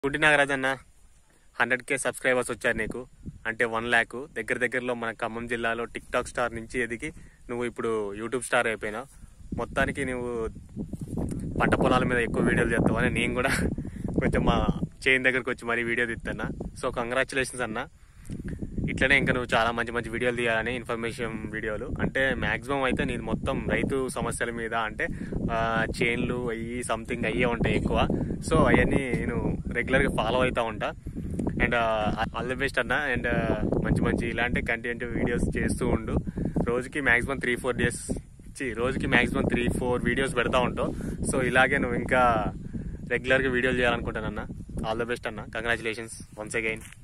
గుంటి నాగరాజ్ అన్న 100K subscribers వచ్చారు నీకు, అంటే 1 lakh దగ్గరలో మన ఖమ్మం జిల్లాలో టిక్ టాక్ స్టార్ నుంచి ఎదిగి నువ్వు ఇప్పుడు యూట్యూబ్ స్టార్ అయిపోయినావు. మొత్తానికి నువ్వు పంట పొలాల మీద ఎక్కువ వీడియోలు చేస్తావు అని నేను కూడా కొంచెం మా చేయిన్ దగ్గరకు వచ్చి మరీ వీడియో తీస్తున్నా. సో కంగ్రాచులేషన్స్ అన్న. ఇట్లనే ఇంకా నువ్వు చాలా మంచి వీడియోలు తీయాలని, ఇన్ఫర్మేషన్ వీడియోలు అంటే మ్యాక్సిమం అయితే నేను మొత్తం రైతు సమస్యల మీద, అంటే చైన్లు అయ్యి సంథింగ్ అయ్యే ఉంటాయి ఎక్కువ. సో అవన్నీ నేను రెగ్యులర్గా ఫాలో అవుతూ ఉంటా. అండ్ ఆల్ ది బెస్ట్ అన్న. అండ్ మంచి ఇలాంటి కంటెంట్ వీడియోస్ చేస్తూ ఉండు. రోజుకి మ్యాక్సిమం 3-4 వీడియోస్ పెడతా ఉంటావు. సో ఇలాగే నువ్వు ఇంకా రెగ్యులర్గా వీడియోలు చేయాలనుకుంటానన్నా. ఆల్ ది బెస్ట్ అన్న. Congratulations once again.